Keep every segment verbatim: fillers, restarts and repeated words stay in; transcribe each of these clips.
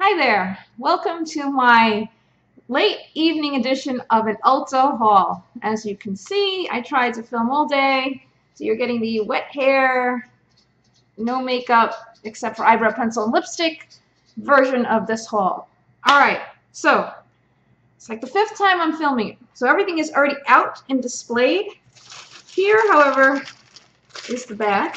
Hi there. Welcome to my late evening edition of an Ulta haul. As you can see, I tried to film all day, so you're getting the wet hair, no makeup except for eyebrow pencil and lipstick version of this haul. Alright, so it's like the fifth time I'm filming it. So everything is already out and displayed. Here, however, is the bag.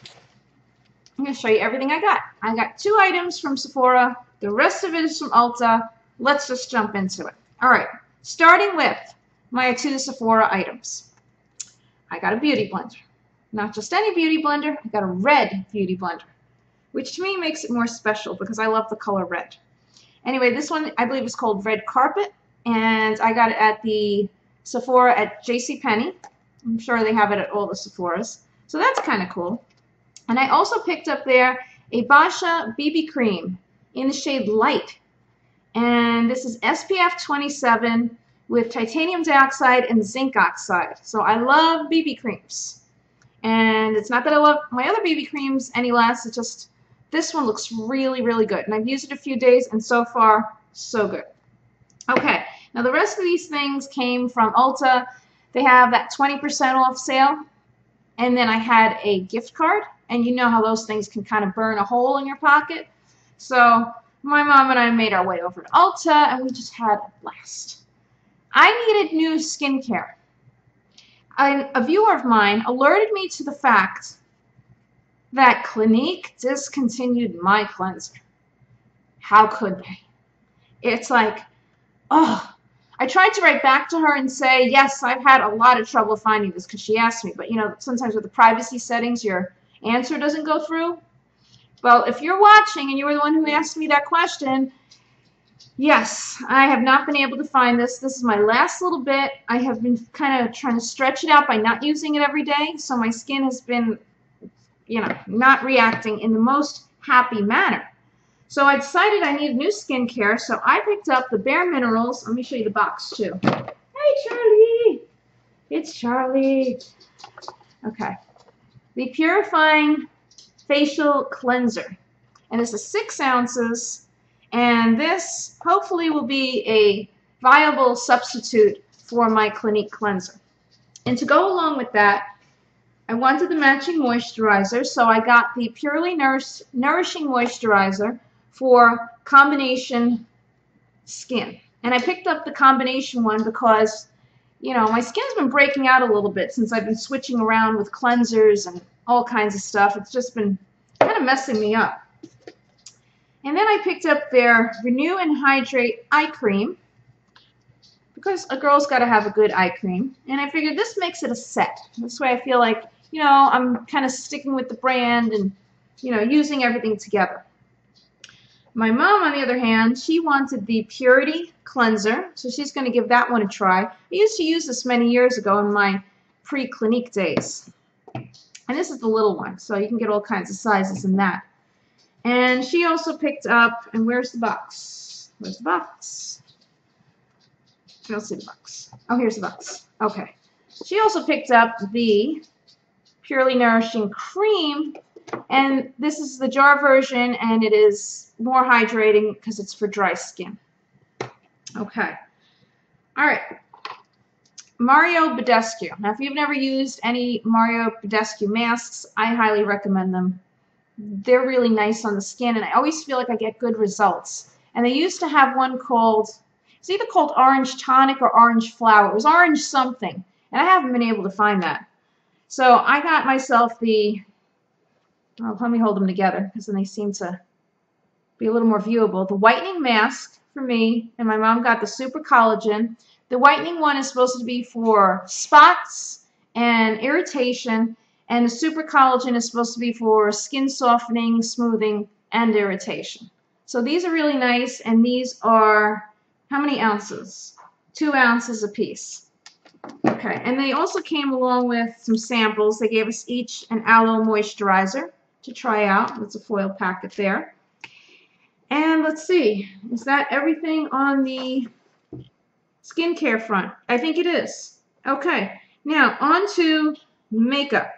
I'm going to show you everything I got. I got two items from Sephora. The rest of it is from Ulta. Let's just jump into it. All right, starting with my two Sephora items. I got a beauty blender. Not just any beauty blender, I got a red beauty blender, which to me makes it more special because I love the color red. Anyway, this one I believe is called Red Carpet, and I got it at the Sephora at JCPenney. I'm sure they have it at all the Sephoras. So that's kind of cool. And I also picked up there a Boscia B B cream in the shade Light. And this is S P F twenty-seven with titanium dioxide and zinc oxide. So I love B B creams. And it's not that I love my other B B creams any less, it's just this one looks really, really good. And I've used it a few days and so far, so good. Okay, now the rest of these things came from Ulta. They have that twenty percent off sale. And then I had a gift card. And you know how those things can kind of burn a hole in your pocket. So my mom and I made our way over to Ulta, and we just had a blast. I needed new skincare. I, a viewer of mine alerted me to the fact that Clinique discontinued my cleanser. How could they? It's like, oh. I tried to write back to her and say, yes, I've had a lot of trouble finding this because she asked me. But, you know, sometimes with the privacy settings, your answer doesn't go through. Well, if you're watching and you were the one who asked me that question, yes, I have not been able to find this. This is my last little bit. I have been kind of trying to stretch it out by not using it every day. So my skin has been, you know, not reacting in the most happy manner. So I decided I needed new skincare, so I picked up the bareMinerals. Let me show you the box, too. Hey, Charlie! It's Charlie. Okay. The Purifying Facial Cleanser. And this is six ounces, and this hopefully will be a viable substitute for my Clinique cleanser. And to go along with that, I wanted the matching moisturizer, so I got the Purely Nourish Nourishing Moisturizer for combination skin. And I picked up the combination one because, you know, my skin's been breaking out a little bit since I've been switching around with cleansers and all kinds of stuff. It's just been kind of messing me up. And then I picked up their Renew and Hydrate Eye Cream because a girl's got to have a good eye cream. And I figured this makes it a set. This way I feel like, you know, I'm kind of sticking with the brand and, you know, using everything together. My mom, on the other hand, she wanted the Purity Cleanser, so she's going to give that one a try. I used to use this many years ago in my pre-Clinique days. And this is the little one, so you can get all kinds of sizes in that. And she also picked up, and where's the box? Where's the box? I don't see the box. Oh, here's the box. Okay. She also picked up the Purely Nourishing Cream, and this is the jar version, and it is more hydrating because it's for dry skin. Okay. All right. Mario Badescu. Now, if you've never used any Mario Badescu masks, I highly recommend them. They're really nice on the skin, and I always feel like I get good results. And they used to have one called, it's either called Orange Tonic or Orange Flower. It was Orange something, and I haven't been able to find that. So I got myself the, well, let me hold them together because then they seem to be a little more viewable. The whitening mask for me, and my mom got the Super Collagen. The whitening one is supposed to be for spots and irritation, and the Super Collagen is supposed to be for skin softening, smoothing, and irritation. So these are really nice, and these are, how many ounces? Two ounces a piece. Okay, and they also came along with some samples. They gave us each an aloe moisturizer to try out. That's a foil packet there. And let's see, is that everything on the skincare front? I think it is. Okay, now on to makeup.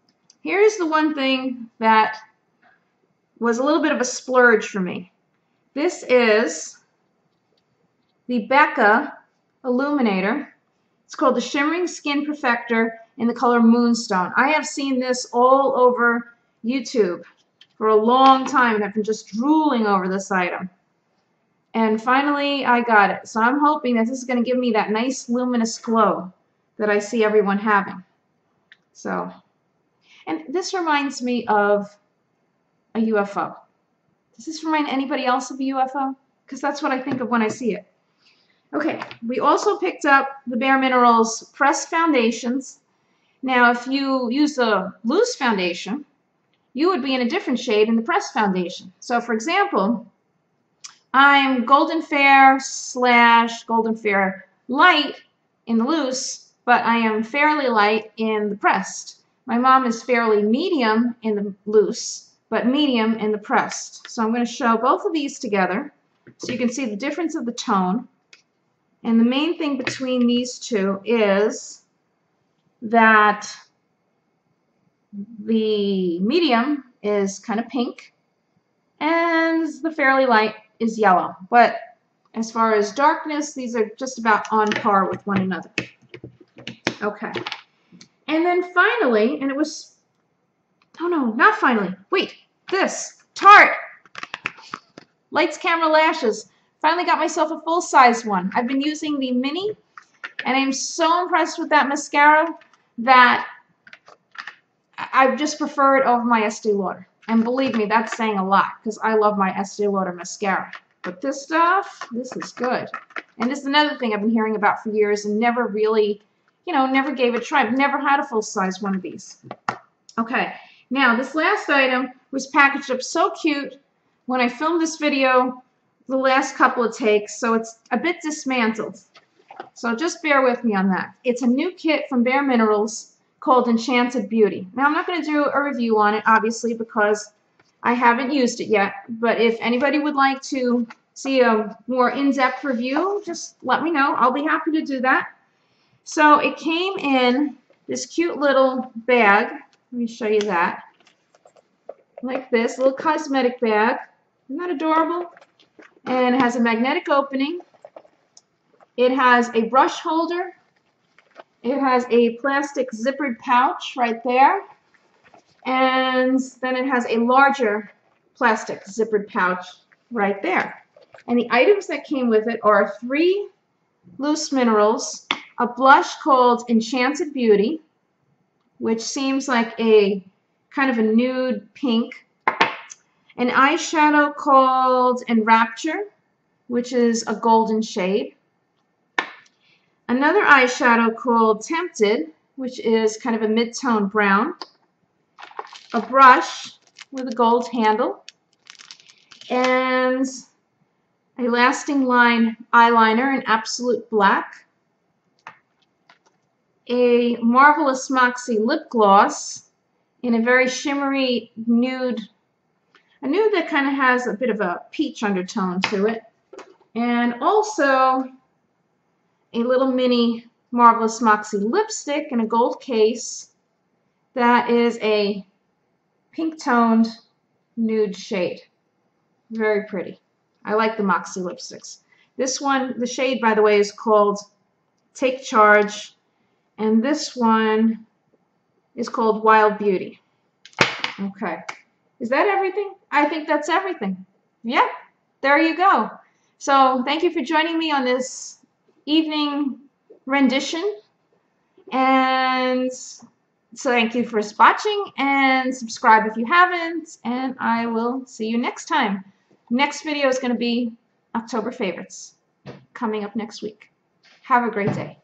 Here's the one thing that was a little bit of a splurge for me. This is the Becca Illuminator. It's called the Shimmering Skin Perfector in the color Moonstone. I have seen this all over YouTube for a long time, and I've been just drooling over this item. And finally, I got it. So I'm hoping that this is going to give me that nice luminous glow that I see everyone having. So, and this reminds me of a U F O. Does this remind anybody else of a U F O? Because that's what I think of when I see it. Okay, we also picked up the bareMinerals Pressed Foundations. Now, if you use a loose foundation, you would be in a different shade in the pressed foundation. So, for example, I'm Golden Fair slash Golden Fair Light in the loose, but I am fairly light in the pressed. My mom is fairly medium in the loose, but medium in the pressed. So I'm going to show both of these together so you can see the difference of the tone. And the main thing between these two is that the medium is kind of pink and the fairly light is yellow. But as far as darkness, these are just about on par with one another. Okay. And then finally, and it was, oh no, not finally. Wait, this, Tarte. Lights, Camera, Lashes. Finally got myself a full-size one. I've been using the mini, and I'm so impressed with that mascara that I just prefer it over my Estee Lauder. And believe me, that's saying a lot, because I love my Estee Lauder mascara. But this stuff, this is good. And this is another thing I've been hearing about for years and never really, you know, never gave it a try. I've never had a full-size one of these. Okay, now this last item was packaged up so cute when I filmed this video the last couple of takes, so it's a bit dismantled. So just bear with me on that. It's a new kit from bareMinerals called Enchanted Beauty. Now I'm not going to do a review on it, obviously, because I haven't used it yet, but if anybody would like to see a more in-depth review, just let me know. I'll be happy to do that. So it came in this cute little bag. Let me show you that. Like this, little cosmetic bag. Isn't that adorable? And it has a magnetic opening. It has a brush holder. It has a plastic zippered pouch right there. And then it has a larger plastic zippered pouch right there. And the items that came with it are three loose minerals, a blush called Enchanted Beauty, which seems like a kind of a nude pink, an eyeshadow called Enrapture, which is a golden shade, another eyeshadow called Tempted, which is kind of a mid-tone brown, a brush with a gold handle, and a Lasting Line eyeliner in Absolute Black, a Marvelous Moxie lip gloss in a very shimmery nude, a nude that kind of has a bit of a peach undertone to it, and also a little mini Marvelous Moxie lipstick in a gold case that is a pink-toned nude shade. Very pretty. I like the Moxie lipsticks. This one, the shade, by the way, is called Take Charge, and this one is called Wild Beauty. Okay. Is that everything? I think that's everything. Yeah, there you go. So thank you for joining me on this evening rendition. And so thank you for watching, and subscribe if you haven't, and I will see you next time. Next video is going to be October favorites, coming up next week. Have a great day.